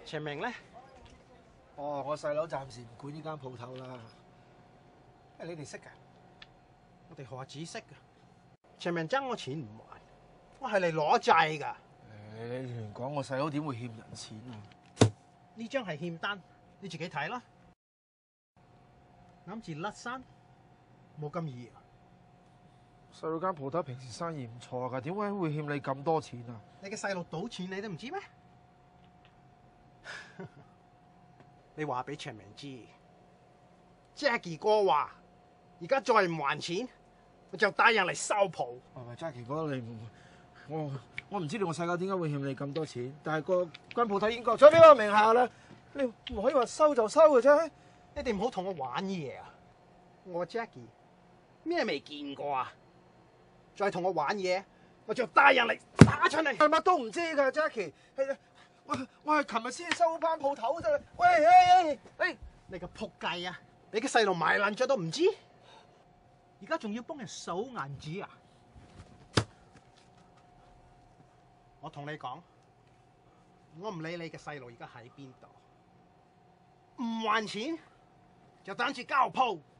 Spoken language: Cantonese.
長明咧？ 哦，我細佬暫時唔管呢間鋪頭啦。 你哋識噶？我哋何止識噶？長明爭我錢唔還，我係嚟攞債噶。 你亂講，我細佬點會欠人錢啊？ 呢張係欠單，你自己睇啦。諗住甩身，冇咁易啊！ 細佬間鋪頭平時生意唔錯噶，點解會欠你咁多錢啊？ 你嘅細路賭錢，你都唔知咩？你話俾長明知 ，Jacky 哥話而家再唔還錢，我就帶人嚟收鋪。 Jacky 哥，你我唔知道我細佬點解會欠你咁多錢，但係個間鋪頭已經過咗呢個名下啦，你唔可以話收就收嘅啫。 你哋唔好同我玩嘢啊！我 Jacky 咩未見過啊？再同我玩嘢，我就帶人嚟打出嚟。 係乜都唔知噶 ，Jacky。我係琴日先收翻鋪頭啫。喂， 你個仆街啊！你嘅細路買爛咗都唔知，而家仲要幫人數銀紙啊！我同你講，我唔理你嘅細路而家喺邊度，唔還錢就等住交鋪。